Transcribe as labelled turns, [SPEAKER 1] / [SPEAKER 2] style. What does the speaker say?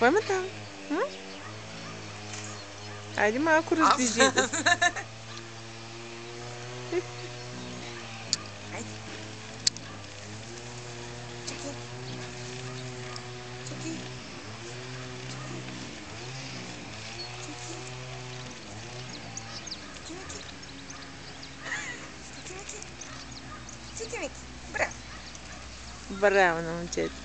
[SPEAKER 1] Кой има там? Айде малко раздвижи го.
[SPEAKER 2] Айде. Чакай. Чакай. Чики-мики. Браво.
[SPEAKER 1] Браво на момчето.